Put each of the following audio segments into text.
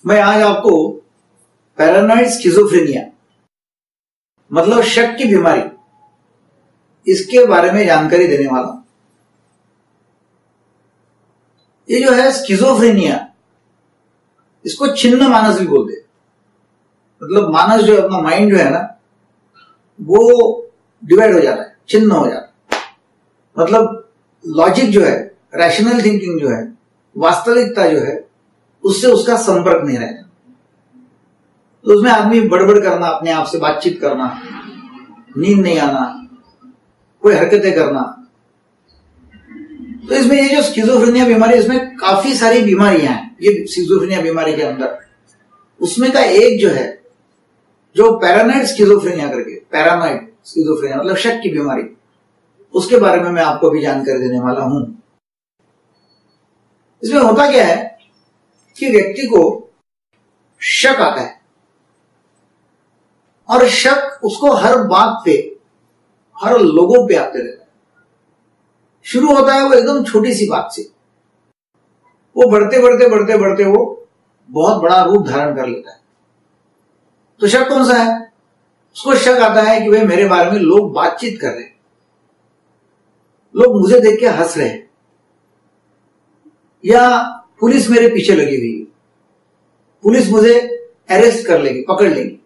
मैं आज आपको पैरानॉइड स्किज़ोफ्रेनिया मतलब शक की बीमारी, इसके बारे में जानकारी देने वाला हूं। ये जो है स्किज़ोफ्रेनिया, इसको छिन्न मानस भी बोलते हैं। मतलब मानस जो अपना माइंड जो है ना, वो डिवाइड हो जाता है, छिन्न हो जाता है। मतलब लॉजिक जो है, रैशनल थिंकिंग जो है, वास्तविकता जो है, उससे उसका संपर्क नहीं रहता। तो उसमें आदमी बड़बड़ करना, अपने आप से बातचीत करना, नींद नहीं आना, कोई हरकतें करना। तो इसमें ये जो स्किज़ोफ्रेनिया बीमारी, इसमें काफी सारी बीमारियां हैं ये स्किज़ोफ्रेनिया बीमारी के अंदर। उसमें का एक जो है, जो पैरानॉइड स्किज़ोफ्रेनिया करके, पैरानॉइड स्किज़ोफ्रेनिया मतलब शक की बीमारी, उसके बारे में मैं आपको भी जानकारी देने वाला हूं। इसमें होता क्या है कि व्यक्ति को शक आता है, और शक उसको हर बात पे, हर लोगों पे आते रहता है। शुरू होता है वो एकदम छोटी सी बात से, वो बढ़ते बढ़ते बढ़ते बढ़ते वो बहुत बड़ा रूप धारण कर लेता है। तो शक कौन सा है? उसको शक आता है कि भाई मेरे बारे में लोग बातचीत कर रहे हैं, लोग मुझे देख के हंस रहे हैं, या पुलिस मेरे पीछे लगी हुई है, पुलिस मुझे अरेस्ट कर लेगी, पकड़ लेगी।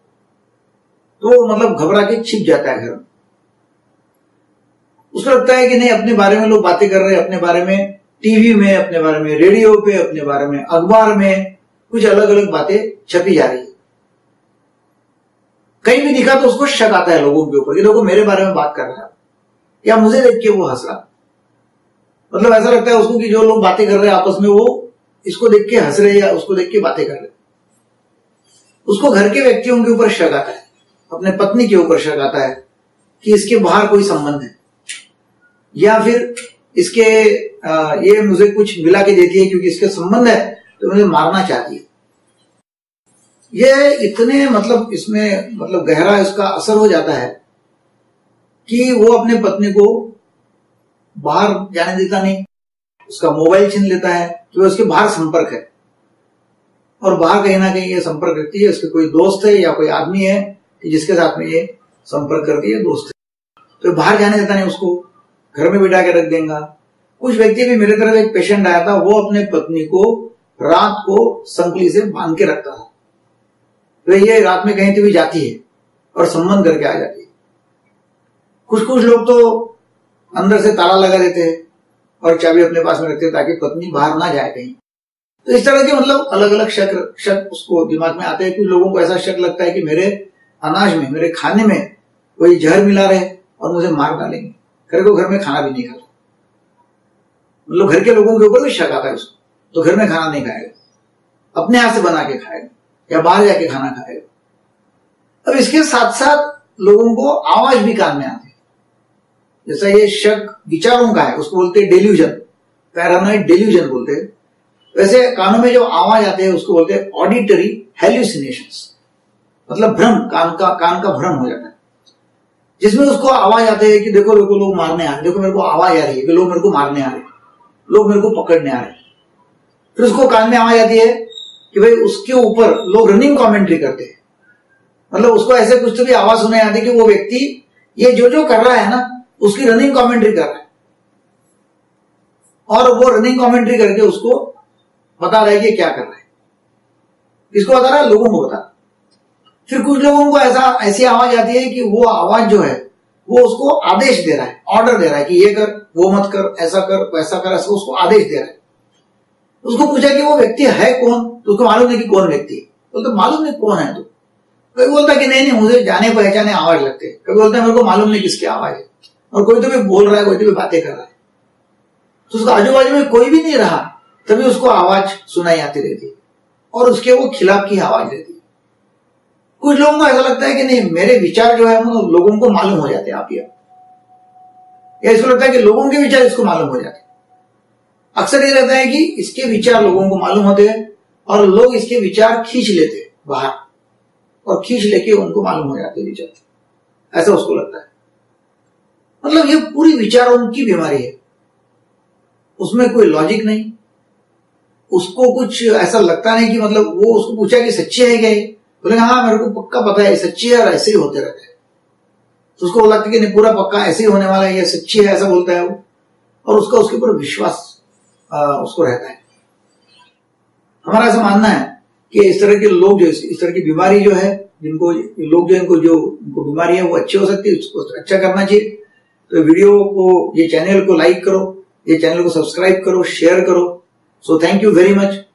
तो मतलब घबरा के छिप जाता है घर में। उसको लगता है कि नहीं, अपने बारे में लोग बातें कर रहे हैं, अपने बारे में टीवी में, अपने बारे में रेडियो पे, अपने बारे में अखबार में कुछ अलग अलग बातें छपी जा रही है। कहीं भी दिखा तो उसको शक आता है लोगों के ऊपर, ये लोग मेरे बारे में बात कर रहा है, या मुझे देख के वो हंस रहा। मतलब ऐसा लगता है उसको कि जो लोग बातें कर रहे हैं आपस में, वो इसको देख के हंस रहे या उसको देख के बातें कर रहे। उसको घर के व्यक्तियों के ऊपर शक आता है, अपने पत्नी के ऊपर शक आता है कि इसके बाहर कोई संबंध है, या फिर इसके ये मुझे कुछ मिला के देती है क्योंकि इसके संबंध है तो मुझे मारना चाहती है। ये इतने मतलब इसमें मतलब गहरा इसका असर हो जाता है कि वो अपने पत्नी को बाहर जाने देता नहीं, उसका मोबाइल छीन लेता है कि उसके बाहर संपर्क है, और बाहर कहीं ना कहीं ये संपर्क रखती है, उसके कोई दोस्त है या कोई आदमी है कि जिसके साथ में ये संपर्क करती है, दोस्त है, तो बाहर जाने देता नहीं, उसको घर में बिठा के रख देगा। कुछ व्यक्ति भी, मेरे तरफ एक पेशेंट आया था, वो अपने पत्नी को रात को संकली से बांध के रखता था, तो ये रात में कहीं तो भी जाती है और संबंध करके आ जाती है। कुछ कुछ लोग तो अंदर से ताला लगा देते हैं और चाबी अपने पास में रखते हैं ताकि पत्नी बाहर ना जाए कहीं। तो इस तरह के मतलब अलग अलग शक उसको दिमाग में आते हैं। कुछ लोगों को ऐसा शक लगता है कि मेरे अनाज में, मेरे खाने में कोई जहर मिला रहे और मुझे मार डालेंगे, घर को घर में खाना भी नहीं खाता। मतलब घर के लोगों के ऊपर भी शक आता है उसको, तो घर में खाना नहीं खाएगा, अपने हाथ से बना के खाएगा या बाहर जाके खाना खाएगा। अब इसके साथ साथ लोगों को आवाज भी कान में आती है। जैसा ये शक विचारों का है, उसको बोलते हैं डेल्यूजन, पैरानॉइड डेल्यूजन बोलते हैं। वैसे कानों में जो आवाज आते हैं उसको बोलते हैं ऑडिटरी हेल्यूसिनेशंस, मतलब भ्रम, कान का भ्रम हो जाता है, जिसमें उसको आवाज आती है कि देखो देखो लोग मारने आ रहे, देखो मेरे को आवाज आ रही है कि लोग मेरे को मारने आ रहे, लोग मेरे को पकड़ने आ रहे। फिर उसको कान में आवाज आती है कि भाई उसके ऊपर लोग रनिंग कमेंट्री करते हैं। मतलब उसको ऐसे कुछ तो भी आवाज सुनाई आती है कि वो व्यक्ति ये जो कर रहा है ना, उसकी रनिंग कमेंट्री कर रहा है, और वो रनिंग कमेंट्री करके उसको बता रहा है कि क्या कर रहा है। किसको बता रहा है? लोगों को बता। फिर कुछ लोगों को ऐसी आवाज आती है कि वो आवाज जो है वो उसको आदेश दे रहा है, ऑर्डर दे रहा है कि ये कर, वो मत कर, ऐसा कर, वैसा कर, ऐसा उसको आदेश दे रहा है। उसको पूछा कि वो व्यक्ति है कौन, तो उसको मालूम नहीं कि कौन व्यक्ति है। बोलते मालूम नहीं कौन है। तो कभी बोलता कि नहीं मुझे जाने पहचाने आवाज लगते, कभी बोलता है मेरे को मालूम नहीं किसकी आवाज है, और कोई तो भी बोल रहा है, कोई तो भी बातें कर रहा है। तो उसका आजू बाजू में कोई भी नहीं रहा, तभी उसको आवाज सुनाई आती रहती है, और उसके वो खिलाफ की आवाज रहती है। कुछ लोगों को ऐसा लगता है कि नहीं, मेरे विचार जो है वो लोगों को मालूम हो जाते हैं, आप या इसको लगता है कि लोगों के विचार इसको मालूम हो जाते हैं। अक्सर ये रहता है कि इसके विचार लोगों को मालूम होते हैं, और लोग इसके विचार खींच लेते हैं बाहर, और खींच लेके उनको मालूम हो जाते हैं विचार, ऐसा उसको लगता है। मतलब ये पूरी विचारों की बीमारी है, उसमें कोई लॉजिक नहीं, उसको कुछ ऐसा लगता नहीं कि मतलब वो उसको पूछा कि सच्ची है क्या, बोले हाँ मेरे को पक्का पता है सच्ची है और ऐसे ही होते रहते हैं। तो उसको लगता है कि नहीं पूरा पक्का ऐसे ही होने वाला है, ये सच्ची है, ऐसा बोलता है वो, और उसका उसके ऊपर विश्वास उसको रहता है। हमारा ऐसा मानना है कि इस तरह के लोग जो इस तरह की बीमारी जो है, जिनको लोग इनको बीमारी है वो अच्छी हो सकती है, उसको अच्छा करना चाहिए। तो वीडियो को, ये चैनल को लाइक करो, ये चैनल को सब्सक्राइब करो, शेयर करो। So thank you very much.